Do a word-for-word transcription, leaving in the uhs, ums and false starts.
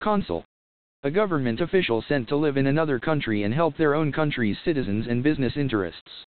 Consul. A government official sent to live in another country and help their own country's citizens and business interests.